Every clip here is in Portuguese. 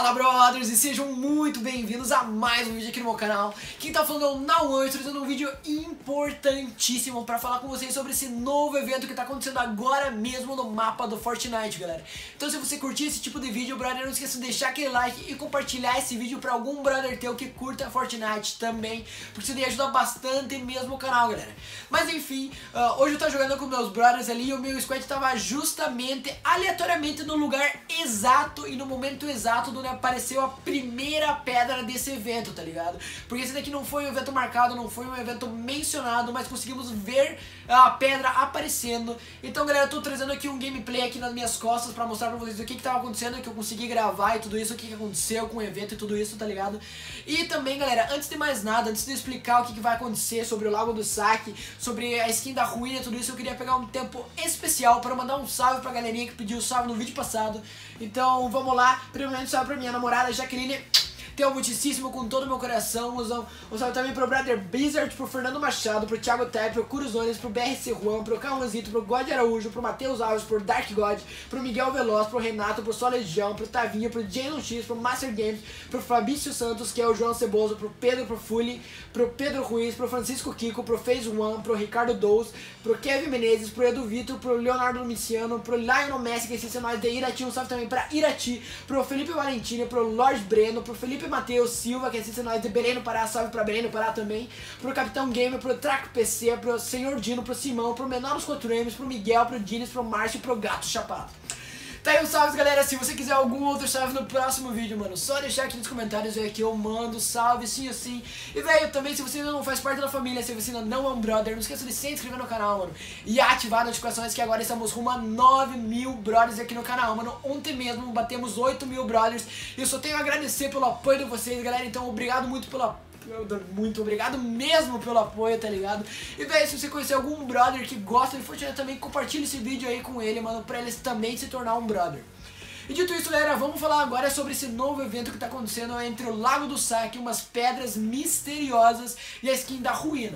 Fala, brothers, e sejam muito bem-vindos a mais um vídeo aqui no meu canal. Quem tá falando é o Nauan, trazendo um vídeo importantíssimo pra falar com vocês sobre esse novo evento que tá acontecendo agora mesmo no mapa do Fortnite, galera. Então se você curtir esse tipo de vídeo, brother, não esqueça de deixar aquele like e compartilhar esse vídeo pra algum brother teu que curta Fortnite também, porque isso daí ajuda bastante mesmo o canal, galera. Mas enfim, hoje eu tô jogando com meus brothers ali e o meu squad tava justamente, aleatoriamente, no lugar exato e no momento exato onde apareceu a primeira pedra desse evento, tá ligado? Porque esse daqui não foi um evento marcado, não foi um evento mencionado, mas conseguimos ver a pedra aparecendo. Então, galera, eu tô trazendo aqui um gameplay aqui nas minhas costas pra mostrar pra vocês o que tava acontecendo, que eu consegui gravar e tudo isso, o que aconteceu com o evento e tudo isso, tá ligado? E também, galera, antes de mais nada, antes de explicar o que vai acontecer sobre o Lago do Saque, sobre a skin da ruína e tudo isso, eu queria pegar um tempo especial pra mandar um salve pra galerinha que pediu salve no vídeo passado. Então, vamos lá. Primeiramente, salve pra minha namorada Jaqueline. Te amo muitíssimo com todo o meu coração. Um salve também pro Brother Blizzard, pro Fernando Machado, pro Thiago Tepe, pro Curuzones, pro BRC Juan, pro Carranzito, pro God Araújo, pro Matheus Alves, pro Dark God, pro Miguel Veloz, pro Renato, pro Solegião, pro Tavinho, pro Jason X, pro Master Games, pro Fabrício Santos, que é o João Ceboso, pro Pedro, pro Fully, pro Pedro Ruiz, pro Francisco Kiko, pro Phase One, pro Ricardo Dous, pro Kevin Menezes, pro Edu Vitor, pro Leonardo Domiciano, pro Lionel Messi, que é nós de Irati, um salve também pra Irati, pro Felipe Valentini, pro Lorde Breno, pro Felipe Matheus Silva, que assiste nós de Belém no Pará, salve pra Belém no Pará também, pro Capitão Gamer, pro Traco PC, pro Senhor Dino, pro Simão, pro Menor dos Coturemes, pro Miguel, pro Dines, pro Márcio e pro Gato Chapado. Tá aí os salves, galera. Se você quiser algum outro salve no próximo vídeo, mano, só deixar aqui nos comentários, velho, que eu mando salve sim assim. E, velho, também, se você ainda não faz parte da família, se você ainda não é um brother, não esqueça de se inscrever no canal, mano, e ativar as notificações, que agora estamos rumo a 9.000 brothers aqui no canal, mano. Ontem mesmo batemos 8.000 brothers e eu só tenho a agradecer pelo apoio de vocês, galera. Então, obrigado muito pelo apoio. Muito obrigado mesmo pelo apoio, tá ligado? E, velho, se você conhecer algum brother que gosta de Fortnite também, compartilha esse vídeo aí com ele, mano, pra eles também se tornar um brother. E dito isso, galera, vamos falar agora sobre esse novo evento que tá acontecendo entre o Lago do Saque, umas pedras misteriosas e a skin da ruína.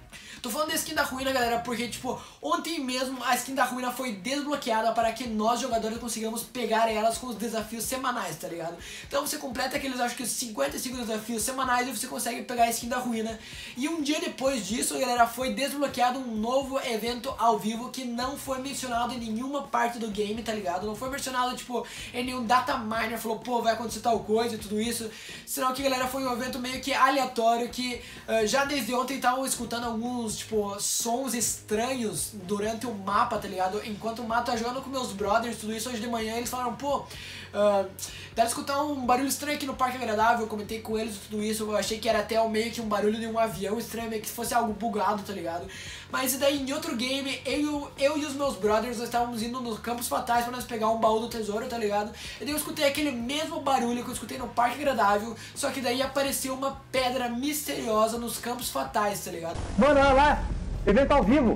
Tô falando da skin da ruína, galera, porque, tipo, ontem mesmo a skin da ruína foi desbloqueada para que nós, jogadores, consigamos pegar elas com os desafios semanais, tá ligado? Então você completa aqueles, acho que 55 desafios semanais e você consegue pegar a skin da ruína. E um dia depois disso, galera, foi desbloqueado um novo evento ao vivo que não foi mencionado em nenhuma parte do game, tá ligado? Não foi mencionado, tipo, em nenhum data miner, falou, pô, vai acontecer tal coisa e tudo isso. Senão que, galera, foi um evento meio que aleatório que já desde ontem estavam escutando alguns, tipo, sons estranhos durante o mapa, tá ligado? Enquanto o mapa tá jogando com meus brothers, tudo isso hoje de manhã, eles falaram, pô, deve escutar um barulho estranho aqui no Parque Agradável. Eu comentei com eles tudo isso, eu achei que era até meio que um barulho de um avião estranho, meio que fosse algo bugado, tá ligado? Mas e daí, em outro game, eu e os meus brothers, nós estávamos indo nos Campos Fatais pra nós pegar um baú do tesouro, tá ligado? E daí eu escutei aquele mesmo barulho que eu escutei no Parque Agradável, só que daí apareceu uma pedra misteriosa nos Campos Fatais, tá ligado? Mano, olha lá, evento ao vivo.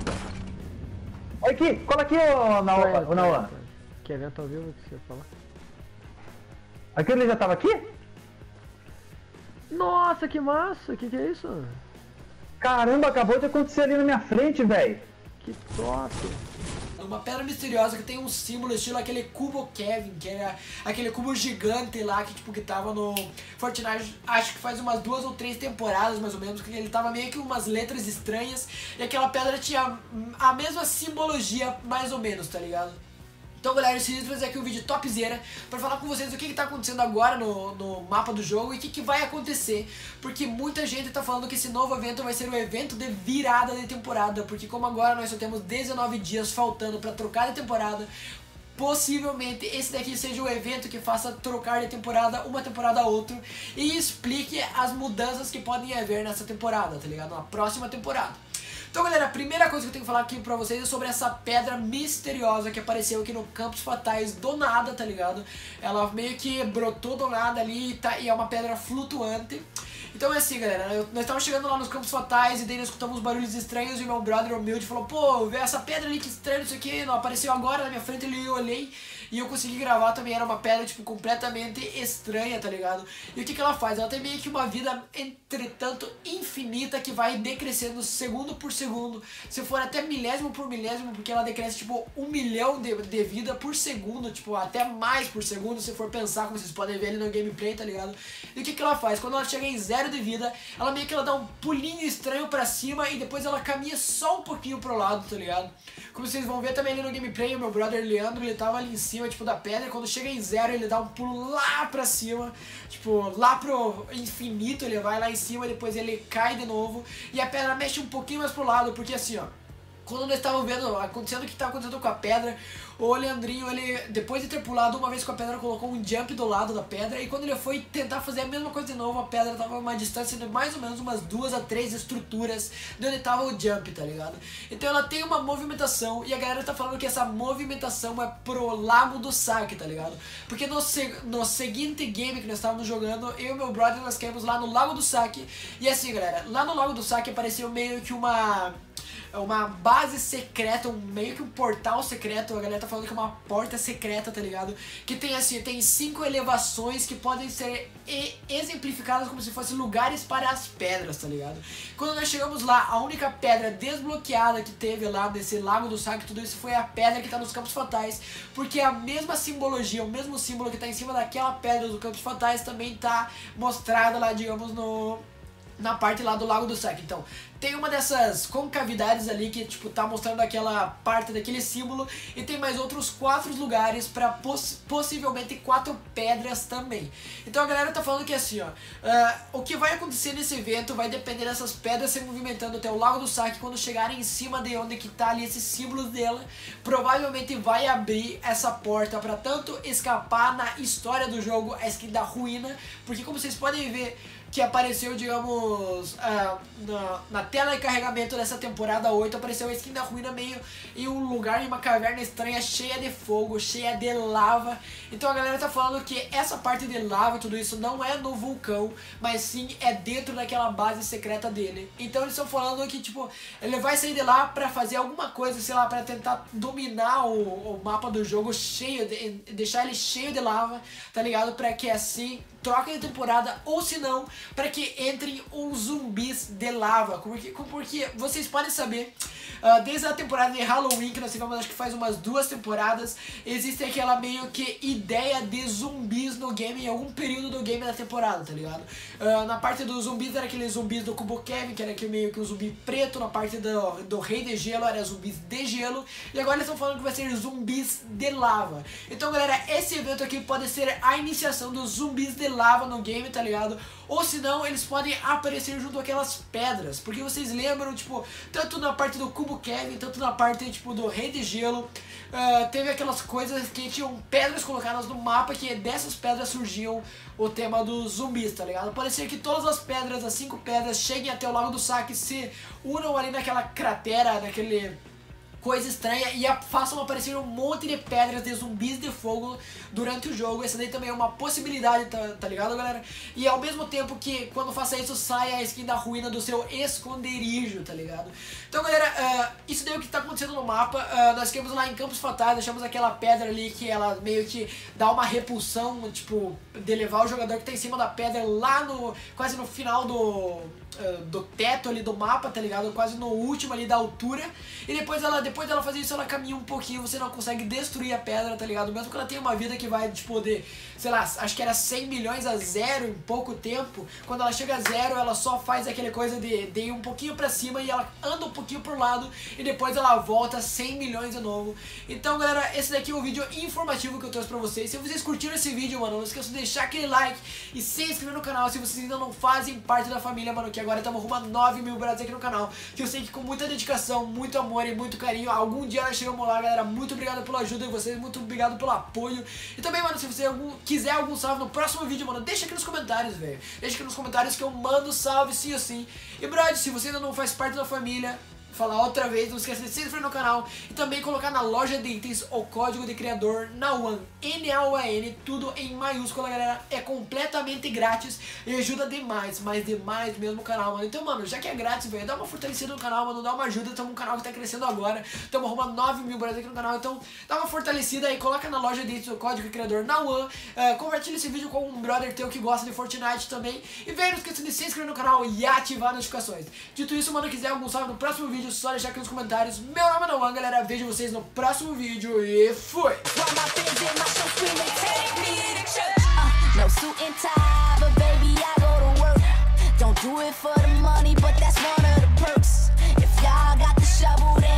Olha aqui, cola aqui, ô Nauan. Que evento ao vivo que você fala? Aquele já tava aqui? Nossa, que massa! Que é isso? Caramba, acabou de acontecer ali na minha frente, velho. Que top! Uma pedra misteriosa que tem um símbolo estilo aquele cubo Kevin, que era aquele cubo gigante lá que, tipo, que tava no Fortnite, acho que faz umas 2 ou 3 temporadas mais ou menos, que ele tava meio que umas letras estranhas e aquela pedra tinha a mesma simbologia mais ou menos, tá ligado? Então, galera, eu decidi trazer aqui um vídeo topzera pra falar com vocês o que tá acontecendo agora no mapa do jogo e o que vai acontecer. Porque muita gente tá falando que esse novo evento vai ser o evento de virada de temporada. Porque como agora nós só temos 19 dias faltando pra trocar de temporada, possivelmente esse daqui seja o evento que faça trocar de temporada uma temporada a outra e explique as mudanças que podem haver nessa temporada, tá ligado? Na próxima temporada. Então, galera, a primeira coisa que eu tenho que falar aqui pra vocês é sobre essa pedra misteriosa que apareceu aqui no Campos Fatais do nada, tá ligado? Ela meio que brotou do nada ali e é uma pedra flutuante. Então é assim, galera, nós estávamos chegando lá nos Campos Fatais e daí nós escutamos barulhos estranhos e meu brother humilde falou, pô, vê essa pedra ali, que estranho isso aqui, não apareceu agora na minha frente, eu olhei e eu consegui gravar também, era uma pedra, tipo, completamente estranha, tá ligado? E o que ela faz? Ela tem meio que uma vida, entretanto, infinita, que vai decrescendo segundo por segundo, se for até milésimo por milésimo, porque ela decresce, tipo, 1 milhão de vida por segundo, tipo, até mais por segundo, se for pensar, como vocês podem ver ali no gameplay, tá ligado? E o que ela faz? Quando ela chega em 0 de vida, ela meio que ela dá um pulinho estranho pra cima e depois ela caminha só um pouquinho pro lado, tá ligado? Como vocês vão ver também ali no gameplay, o meu brother Leandro, ele tava ali em cima, tipo, da pedra, e quando chega em 0, ele dá um pulo lá pra cima, tipo, lá pro infinito, ele vai lá em cima, depois ele cai de novo, e a pedra mexe um pouquinho mais pro lado, porque assim, ó, quando nós estávamos vendo acontecendo o que estava acontecendo com a pedra, o Leandrinho, ele, depois de ter pulado uma vez com a pedra, colocou um jump do lado da pedra, e quando ele foi tentar fazer a mesma coisa de novo, a pedra estava a uma distância de mais ou menos umas 2 a 3 estruturas de onde estava o jump, tá ligado? Então ela tem uma movimentação, e a galera tá falando que essa movimentação é pro Lago do Saque, tá ligado? Porque no seguinte game que nós estávamos jogando, eu e meu brother, nós caímos lá no Lago do Saque, e assim, galera, lá no Lago do Saque apareceu meio que uma base secreta, meio que um portal secreto, a galera tá falando que é uma porta secreta, tá ligado? Que tem assim, tem 5 elevações que podem ser exemplificadas como se fossem lugares para as pedras, tá ligado? Quando nós chegamos lá, a única pedra desbloqueada que teve lá nesse Lago do Saque, tudo isso foi a pedra que tá nos Campos Fatais, porque a mesma simbologia, o mesmo símbolo que tá em cima daquela pedra dos Campos Fatais também tá mostrada lá, digamos, na parte lá do Lago do Saque. Então, tem uma dessas concavidades ali que, tipo, tá mostrando aquela parte daquele símbolo, e tem mais outros 4 lugares pra possivelmente 4 pedras também. Então a galera tá falando que assim, ó, o que vai acontecer nesse evento vai depender dessas pedras se movimentando até o Lago do Saque. Quando chegarem em cima de onde que tá ali esses símbolos dela, provavelmente vai abrir essa porta pra tanto escapar na história do jogo a skin da ruína, porque como vocês podem ver, que apareceu, digamos, na tela de carregamento dessa temporada 8, apareceu a skin da ruína meio em um lugar, em uma caverna estranha, cheia de fogo, cheia de lava. Então a galera tá falando que essa parte de lava e tudo isso não é no vulcão, mas sim é dentro daquela base secreta dele. Então eles estão falando que, tipo, ele vai sair de lá pra fazer alguma coisa, sei lá, pra tentar dominar o mapa do jogo cheio, deixar ele cheio de lava, tá ligado? Pra que assim troca de temporada, ou se não, para que entrem uns zumbis de lava, porque vocês podem saber, desde a temporada de Halloween, que nós tivemos acho que faz umas 2 temporadas, existe aquela meio que ideia de zumbis no game, em algum período do game da temporada, tá ligado? Na parte dos zumbis era aqueles zumbis do Cubo Kevin, que era aquele meio que um zumbi preto, na parte do Rei de Gelo era zumbis de gelo, e agora eles estão falando que vai ser zumbis de lava. Então galera, esse evento aqui pode ser a iniciação dos zumbis de lava no game, tá ligado? Ou se não, eles podem aparecer junto àquelas pedras, porque vocês lembram, tipo, tanto na parte do Cubo Kevin, tanto na parte, tipo, do Rei de Gelo, teve aquelas coisas que tinham pedras colocadas no mapa, que dessas pedras surgiam o tema dos zumbis, tá ligado? Pode ser que todas as pedras, as 5 pedras, cheguem até o Lago do Saque, se unam ali naquela cratera, naquele coisa estranha, e façam aparecer um monte de pedras de zumbis de fogo durante o jogo. Essa daí também é uma possibilidade, tá ligado, galera? E ao mesmo tempo que quando faça isso, saia a skin da ruína do seu esconderijo, tá ligado? Então, galera, isso daí é o que tá acontecendo no mapa. Nós ficamos lá em Campos Fatais, deixamos aquela pedra ali que ela meio que dá uma repulsão, tipo, de levar o jogador que tá em cima da pedra lá quase no final do teto ali do mapa, tá ligado? Quase no último ali da altura. E depois dela fazer isso, ela caminha um pouquinho, você não consegue destruir a pedra, tá ligado? Mesmo que ela tenha uma vida que vai, tipo, sei lá, acho que era 100 milhões a 0 em pouco tempo. Quando ela chega a 0, ela só faz aquela coisa de ir um pouquinho pra cima, e ela anda um pouquinho pro lado, e depois ela volta 100 milhões de novo. Então, galera, esse daqui é um vídeo informativo que eu trouxe pra vocês. Se vocês curtiram esse vídeo, mano, não esqueçam de deixar aquele like e se inscrever no canal se vocês ainda não fazem parte da família, mano, que agora estamos rumo a 9 mil braços aqui no canal, que eu sei que com muita dedicação, muito amor e muito carinho, algum dia nós chegamos lá, galera. Muito obrigado pela ajuda de vocês, muito obrigado pelo apoio. E também, mano, se você quiser algum salve no próximo vídeo, mano, deixa aqui nos comentários, velho. Deixa aqui nos comentários que eu mando salve sim ou sim. E, brother, se você ainda não faz parte da família, falar outra vez, não esqueça de se inscrever no canal e também colocar na loja de itens o código de criador NAWAN, N-A-U-A-N, tudo em maiúscula, galera, é completamente grátis e ajuda demais, mas demais mesmo o canal, mano. Então, mano, já que é grátis, velho, dá uma fortalecida no canal, mano, dá uma ajuda, estamos um canal que tá crescendo agora, estamos arrumando 9 mil aqui no canal, então dá uma fortalecida aí, coloca na loja de itens o código de criador NAWAN, compartilha esse vídeo com um brother teu que gosta de Fortnite também, e velho, não esqueça de se inscrever no canal e ativar as notificações. Dito isso, mano, quiser algum salve no próximo vídeo, só deixar aqui nos comentários. Meu nome é NAWAN, galera. Vejo vocês no próximo vídeo e fui! No suit and tie, but baby I go to work. Don't do it for the money, but that's one of the perks. If y'all got the shovel, then